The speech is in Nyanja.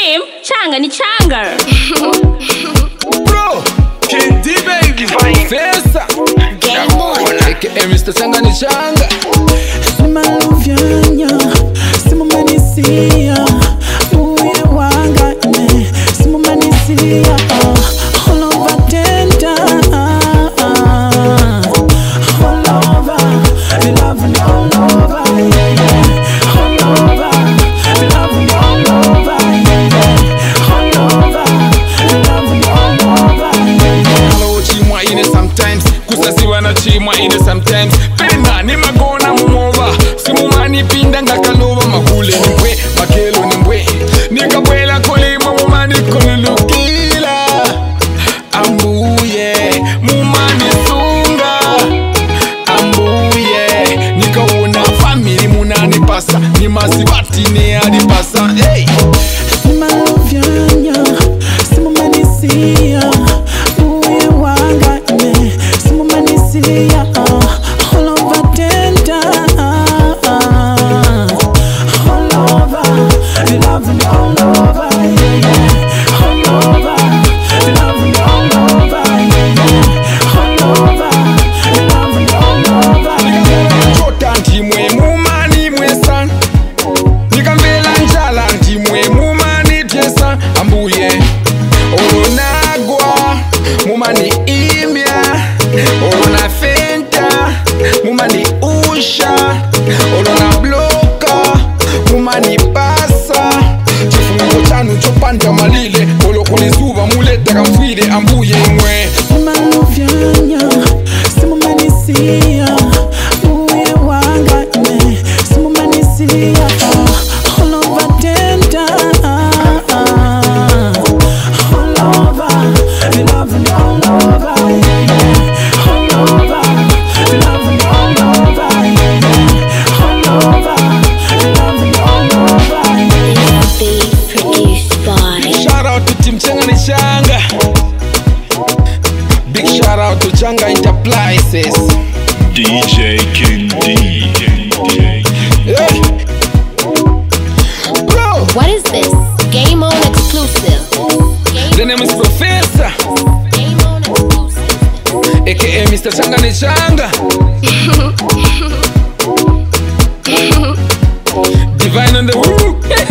Team Changa ni Changa. Bro, King D baby. Festa. Game on. AKA Mr. Changa ni Changa. Simaluvyanya, simumanisia, uye wanga ine, simumanisia, all over tender, all over, we love you all over, yeah, yeah, all over, we love you all over, yeah, yeah, all over, we love you all over, yeah, yeah. Hello, chimwa ine sometimes, kusasiwa na chimwa ine sometimes, penda ni magona mumova, simumani pinda ngakaloba mahule nimbwe, makelo nimbwe, nikabwela kulima mumani kululukila, ambuye, mumani sunga, ambuye, nikawona family munani pasa, ni masibati ni adipasa, hey! Simaluvyanya, simumanisia, uye wanga ine, simumanisia, all over tender, all over, we love you all over, yeah, yeah, all over, we love you all over, yeah, yeah, all over, we love you all over, yeah, yeah. Chota ntimwe mumani mwesa, nikamvela njala ntimwe mumani tesa, ambuye olonagwa mumani imya, olona fenta mumani usha, olona bloka mumani pasa, chifungo chanu chopanda malile, olokulizuva muleta kamfwile, ambuye mwe Simaluvyanya, simumanisia, uye wanga ine, simumanisia, all over tender, all over, we love you all over, yeah, yeah, all over, we love you all over, yeah, yeah, all over, we love you all over, yeah, yeah. Beat produced by shout out to Team Changa ni Changa. Big shout out to Changa Enterprises. DJ King D. Hey. Bro, What is this? Game on exclusive. the name is Professor, Game on exclusive. AKA Mr. Changa ni Changa. Divine on the woo.